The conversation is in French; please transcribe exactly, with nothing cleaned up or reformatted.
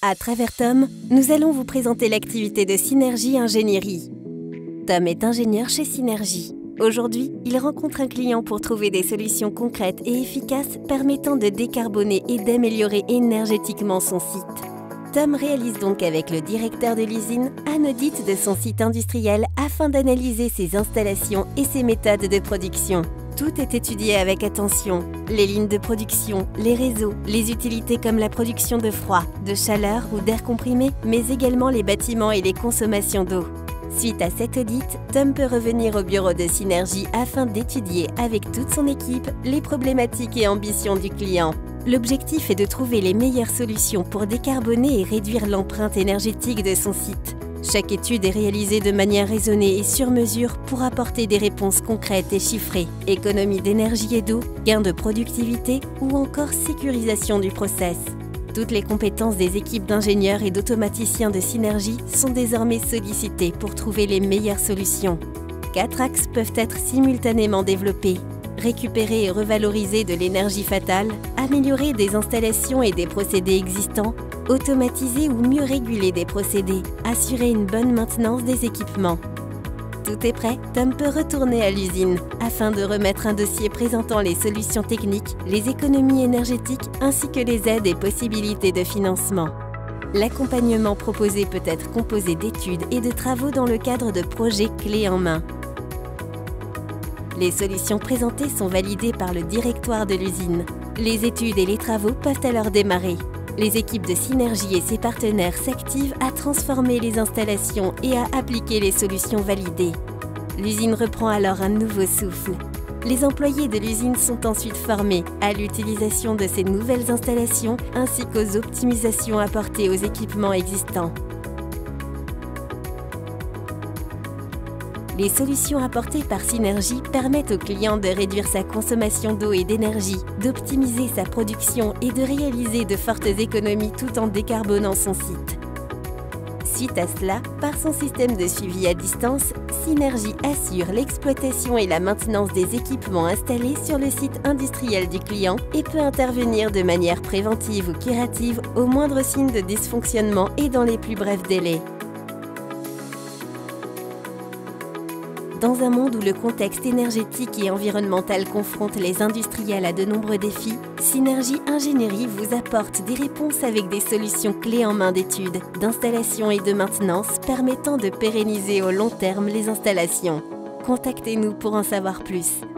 À travers Tom, nous allons vous présenter l'activité de Synergie Ingénierie. Tom est ingénieur chez Synergie. Aujourd'hui, il rencontre un client pour trouver des solutions concrètes et efficaces permettant de décarboner et d'améliorer énergétiquement son site. Tom réalise donc avec le directeur de l'usine un audit de son site industriel afin d'analyser ses installations et ses méthodes de production. Tout est étudié avec attention. Les lignes de production, les réseaux, les utilités comme la production de froid, de chaleur ou d'air comprimé, mais également les bâtiments et les consommations d'eau. Suite à cet audit, Tom peut revenir au bureau de Synergie afin d'étudier avec toute son équipe les problématiques et ambitions du client. L'objectif est de trouver les meilleures solutions pour décarboner et réduire l'empreinte énergétique de son site. Chaque étude est réalisée de manière raisonnée et sur mesure pour apporter des réponses concrètes et chiffrées. Économie d'énergie et d'eau, gain de productivité ou encore sécurisation du process. Toutes les compétences des équipes d'ingénieurs et d'automaticiens de Synergie sont désormais sollicitées pour trouver les meilleures solutions. Quatre axes peuvent être simultanément développés. Récupérer et revaloriser de l'énergie fatale, améliorer des installations et des procédés existants, automatiser ou mieux réguler des procédés, assurer une bonne maintenance des équipements. Tout est prêt, Tom peut retourner à l'usine afin de remettre un dossier présentant les solutions techniques, les économies énergétiques ainsi que les aides et possibilités de financement. L'accompagnement proposé peut être composé d'études et de travaux dans le cadre de projets clés en main. Les solutions présentées sont validées par le directoire de l'usine. Les études et les travaux peuvent alors démarrer. Les équipes de Synergie et ses partenaires s'activent à transformer les installations et à appliquer les solutions validées. L'usine reprend alors un nouveau souffle. Les employés de l'usine sont ensuite formés à l'utilisation de ces nouvelles installations ainsi qu'aux optimisations apportées aux équipements existants. Les solutions apportées par Synergie permettent au client de réduire sa consommation d'eau et d'énergie, d'optimiser sa production et de réaliser de fortes économies tout en décarbonant son site. Suite à cela, par son système de suivi à distance, Synergie assure l'exploitation et la maintenance des équipements installés sur le site industriel du client et peut intervenir de manière préventive ou curative au moindre signe de dysfonctionnement et dans les plus brefs délais. Dans un monde où le contexte énergétique et environnemental confronte les industriels à de nombreux défis, Synergie Ingénierie vous apporte des réponses avec des solutions clés en main d'études, d'installation et de maintenance permettant de pérenniser au long terme les installations. Contactez-nous pour en savoir plus.